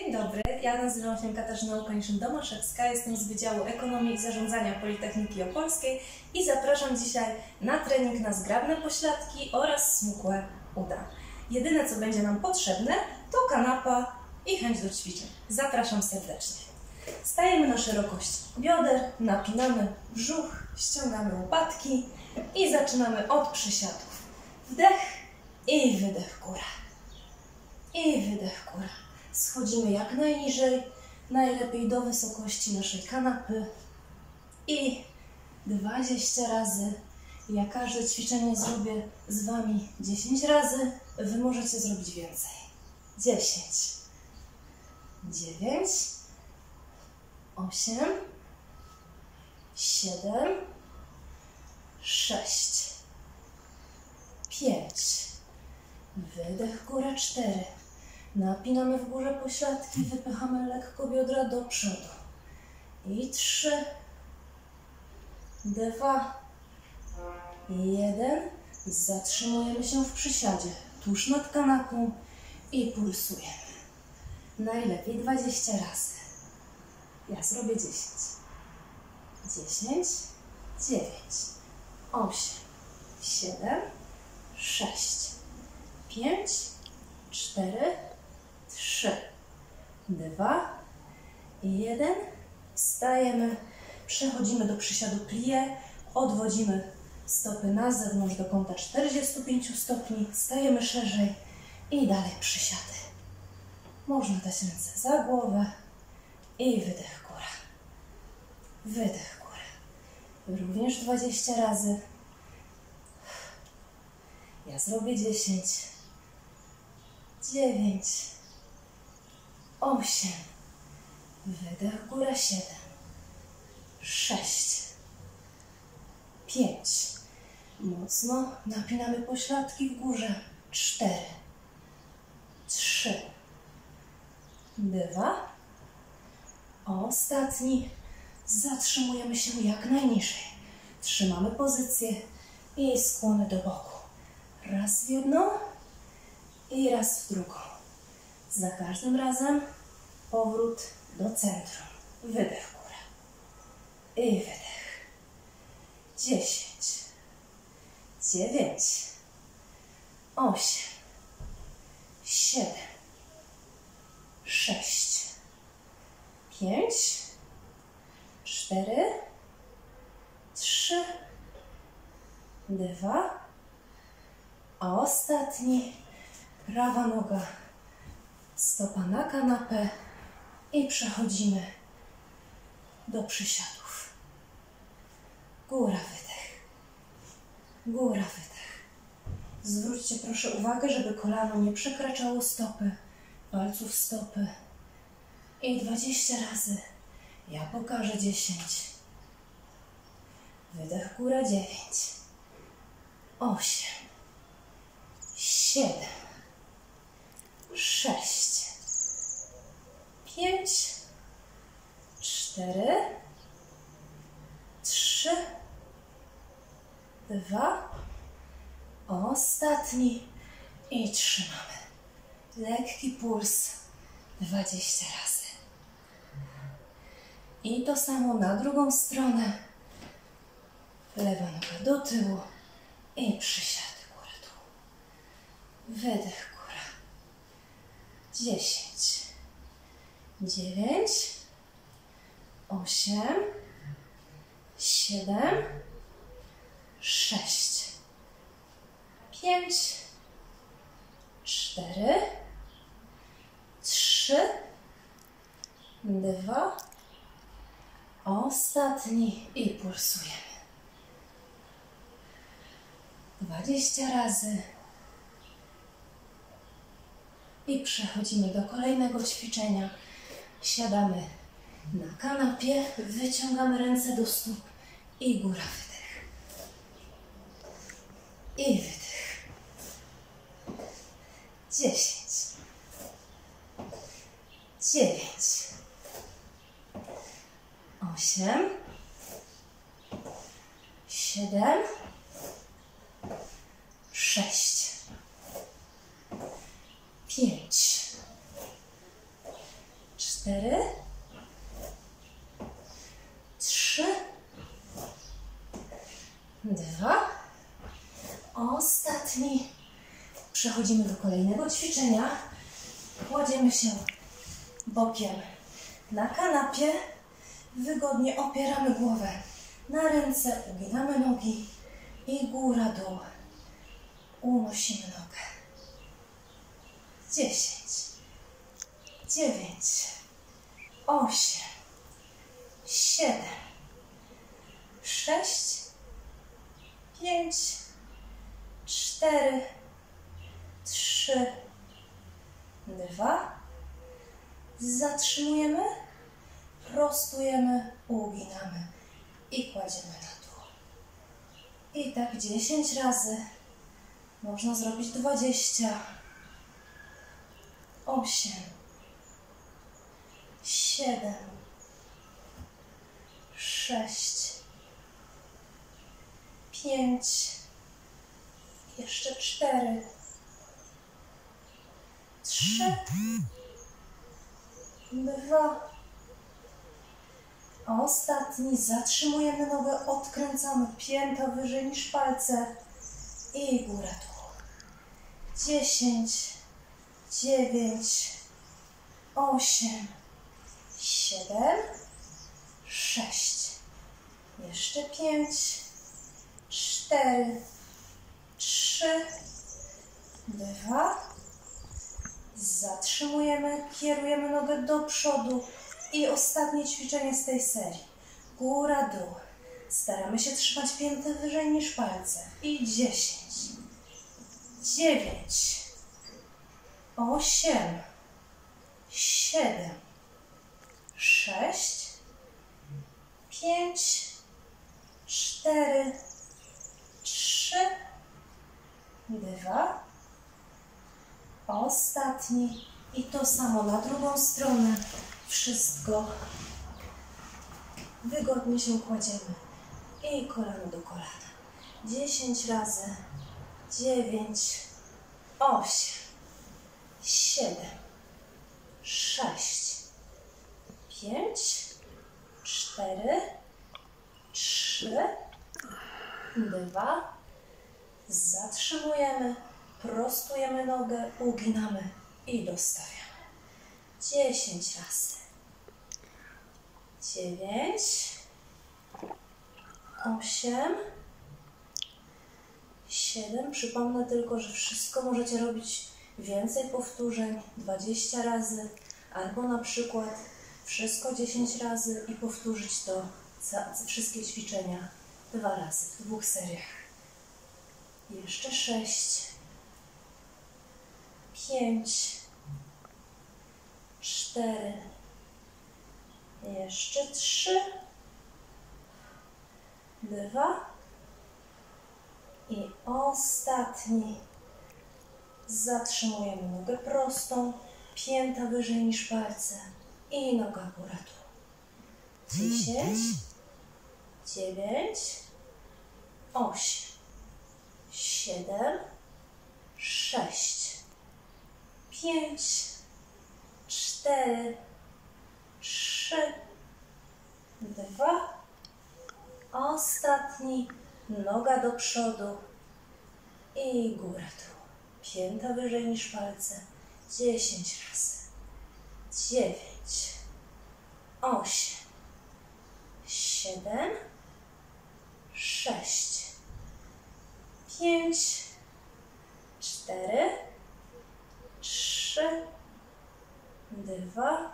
Dzień dobry, ja nazywam się Katarzyna Łukańszyn-Domaszewska, jestem z Wydziału Ekonomii i Zarządzania Politechniki Opolskiej i zapraszam dzisiaj na trening na zgrabne pośladki oraz smukłe uda. Jedyne, co będzie nam potrzebne, to kanapa i chęć do ćwiczeń. Zapraszam serdecznie. Stajemy na szerokość bioder, napinamy brzuch, ściągamy łopatki i zaczynamy od przysiadów. Wdech i wydech góra. I wydech góra. Schodzimy jak najniżej, najlepiej do wysokości naszej kanapy i 20 razy. Ja każde ćwiczenie zrobię z Wami 10 razy, Wy możecie zrobić więcej. 10, 9, 8, 7, 6, 5, wydech góra 4. Napinamy w górze pośladki, wypychamy lekko biodra do przodu. I 3, 2, 1. Zatrzymujemy się w przysiadzie, tuż nad kanapą i pulsujemy. Najlepiej 20 razy. Ja zrobię 10. 10, 9, 8, 7, 6, 5, 4, 3, 2, 1. Wstajemy, przechodzimy do przysiadu plié, odwodzimy stopy na zewnątrz do kąta 45 stopni, stajemy szerzej i dalej przysiady. Można dać ręce za głowę i wydech góra. Wydech góra. Również 20 razy. Ja zrobię 10. 9, 8, wydech góra 7, 6, 5, mocno napinamy pośladki w górze, 4, 3, 2, ostatni, zatrzymujemy się jak najniżej, trzymamy pozycję i skłony do boku, raz w jedną i raz w drugą. Za każdym razem powrót do centrum. Wydech góra. I wydech. 10, 9, 8, 7, 6, 5, 4, 3, 2, a ostatni. Prawa noga, stopa na kanapę i przechodzimy do przysiadów. Góra, wydech. Góra, wydech. Zwróćcie proszę uwagę, żeby kolano nie przekraczało stopy, palców stopy. I 20 razy. Ja pokażę 10. Wydech góra 9, 8, 7, 6, 5, 4, 3, 2, ostatni i trzymamy. Lekki puls 20 razy. I to samo na drugą stronę. Lewa noga do tyłu i przysiady góra-dół. Wydech góra. 10, 9, 8, 7, 6, 5, 4, 3, 2, ostatni i pulsujemy. 20 razy. I przechodzimy do kolejnego ćwiczenia. Siadamy na kanapie, wyciągamy ręce do stóp i góra, wydech. I wydech. 10, 9, 8, 7, 6, 5, 4, 3, 2. Ostatni. Przechodzimy do kolejnego ćwiczenia. Kładziemy się bokiem na kanapie. Wygodnie opieramy głowę na ręce, uginamy nogi i góra, dół. Unosimy nogę. 10, 9, 8, 7, 6, 5, 4, 3, 2. Zatrzymujemy, prostujemy, uginamy i kładziemy na dół. I tak 10 razy. Można zrobić 20. 8, 7, 6, 5, jeszcze 4, 3, 2. Ostatni. Zatrzymujemy nogę, odkręcamy, pięta wyżej niż palce i góra, dół. 10, 9, 8, 7, 6, jeszcze 5, 4, 3, 2. Zatrzymujemy, kierujemy nogę do przodu i ostatnie ćwiczenie z tej serii. Góra, dół. Staramy się trzymać pięty wyżej niż palce. I 10, 9, 8, 7, 6, 5, 4, 3, 2. Ostatni. I to samo na drugą stronę. Wszystko. Wygodnie się kładziemy. I kolano do kolana. 10 razy. 9, 8, 7, 6, 5, 4, 3, 2. Zatrzymujemy. Prostujemy nogę, uginamy i dostawiamy. 10 razy. 9, 8, 7. Przypomnę tylko, że wszystko możecie robić więcej powtórzeń, 20 razy, albo na przykład wszystko 10 razy i powtórzyć to wszystkie ćwiczenia 2 razy w 2 seriach. Jeszcze 6, 5, 4, jeszcze 3, 2 i ostatni. Zatrzymujemy nogę prostą, pięta wyżej niż palce i noga góra dół. 10, 9, 8, 7, 6, 5, 4, 3, 2. Ostatni. Noga do przodu i góra dół. Pięta wyżej niż palce. 10 razy. 9, 8, 7, 6, 5, 4, 3, 2.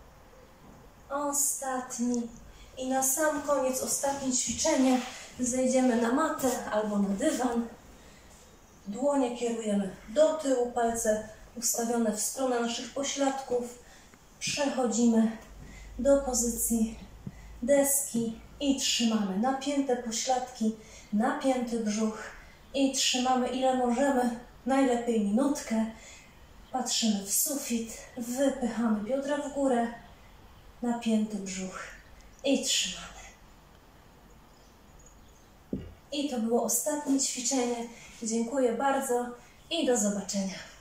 Ostatni. I na sam koniec, ostatnie ćwiczenie. Zejdziemy na matę albo na dywan. Dłonie kierujemy do tyłu, palce ustawione w stronę naszych pośladków. Przechodzimy do pozycji deski i trzymamy napięte pośladki, napięty brzuch i trzymamy ile możemy, najlepiej minutkę. Patrzymy w sufit, wypychamy biodra w górę, napięty brzuch i trzymamy. I to było ostatnie ćwiczenie. Dziękuję bardzo i do zobaczenia.